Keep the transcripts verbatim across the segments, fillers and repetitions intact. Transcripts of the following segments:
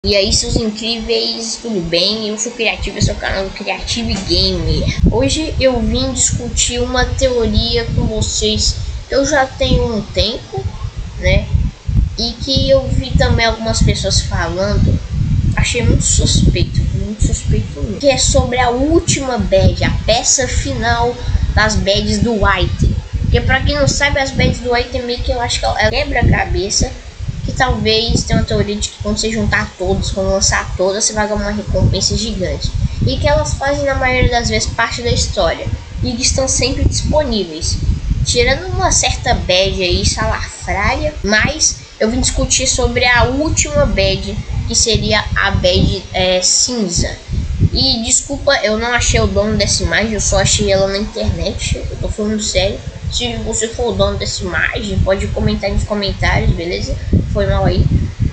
E aí, seus incríveis, tudo bem? Eu sou o Criativo, esse é o canal do Creative Gamer. Hoje eu vim discutir uma teoria com vocês que eu já tenho um tempo, né? E que eu vi também algumas pessoas falando, achei muito suspeito, muito suspeito mesmo. Que é sobre a última badge, a peça final das badges do item. Porque pra quem não sabe, as badges do item meio que eu acho que ela quebra-cabeça. Que talvez tenha uma teoria de que quando você juntar todos, quando lançar todas, você vai ganhar uma recompensa gigante. E que elas fazem na maioria das vezes parte da história. E que estão sempre disponíveis. Tirando uma certa badge aí salafrária, mas eu vim discutir sobre a última badge, que seria a badge é, cinza. E desculpa, eu não achei o dono dessa imagem, eu só achei ela na internet, eu tô falando sério. Se você for o dono dessa imagem, pode comentar nos comentários, beleza? Foi mal aí.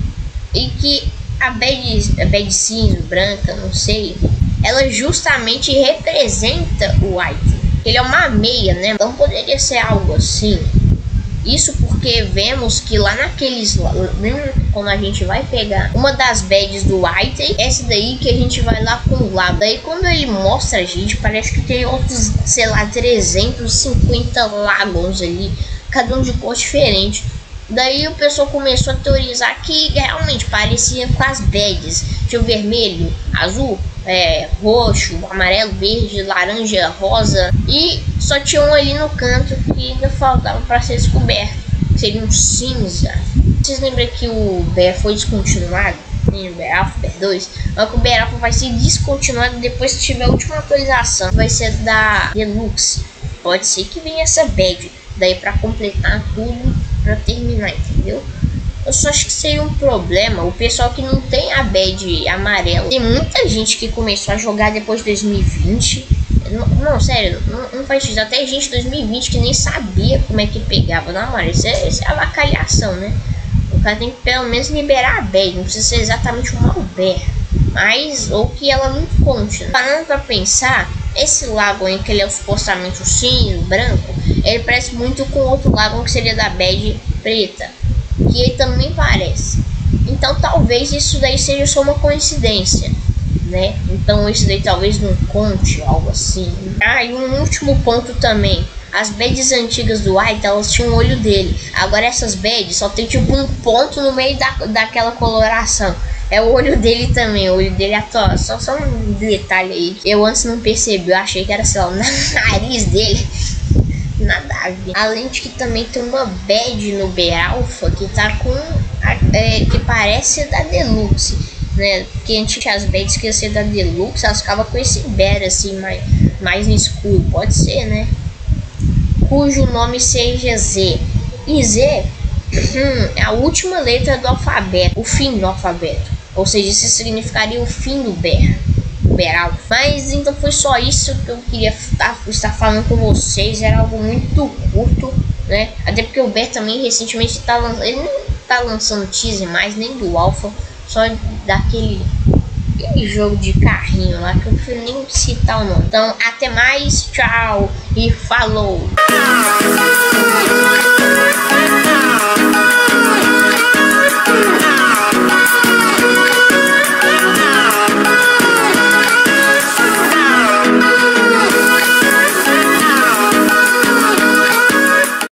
E que a badge, a badge cinza, branca, não sei, ela justamente representa o item. Ele é uma meia, né? Então poderia ser algo assim. Isso porque vemos que lá naqueles... Lembra quando a gente vai pegar uma das badges do item? Essa daí que a gente vai lá com o lado. Daí quando ele mostra a gente, parece que tem outros, sei lá, trezentos e cinquenta lagos ali. Cada um de cor diferente. Daí o pessoal começou a teorizar que realmente parecia com as badges. Tinha o vermelho, azul, é, roxo, amarelo, verde, laranja, rosa. E só tinha um ali no canto que ainda faltava para ser descoberto. Seria um cinza. Vocês lembram que o Bear foi descontinuado? Em Bear Alpha, Bear dois. Mas o Bear Alpha vai ser descontinuado depois que tiver a última atualização. Vai ser da Deluxe. Pode ser que venha essa badge. Daí para completar tudo, para terminar, entendeu? Eu só acho que seria um problema o pessoal que não tem a badge amarela. Tem muita gente que começou a jogar depois de dois mil e vinte. Não, não sério, não, não faz isso. Até gente de dois mil e vinte que nem sabia como é que pegava. Não, mano, isso é, isso é avacalhação, né? O cara tem que pelo menos liberar a badge. Não precisa ser exatamente uma Bear, mas ou que ela não conte, né? Parando pra pensar, esse lago em que ele é supostamente o cinza, branco, ele parece muito com outro lago que seria da badge preta, que ele também parece. Então talvez isso daí seja só uma coincidência, né? Então isso daí talvez não conte, algo assim. Ah, e um último ponto também. As badges antigas do White, elas tinham o olho dele. Agora essas badges só tem tipo um ponto no meio da, daquela coloração. É o olho dele também, o olho dele atual. Só, só um detalhe aí. Eu antes não percebi, eu achei que era, sei lá, o nariz dele. Nada a ver. Além de que também tem uma badge no Bear Alpha que tá com... É, que parece da Deluxe, né? Porque antes as badges que ia ser da Deluxe, elas ficavam com esse Bear assim, mais, mais no escuro. Pode ser, né? Cujo nome seja Z. E Z hum, é a última letra do alfabeto, o fim do alfabeto. Ou seja, isso significaria o fim do Bear. Bear. Mas então foi só isso que eu queria estar falando com vocês. Era algo muito curto, né? Até porque o Bear também recentemente está lançando. Ele não está lançando teaser mais, nem do Alpha, só daquele aquele jogo de carrinho lá que eu não prefiro nem citar o nome. Então, até mais, tchau e falou!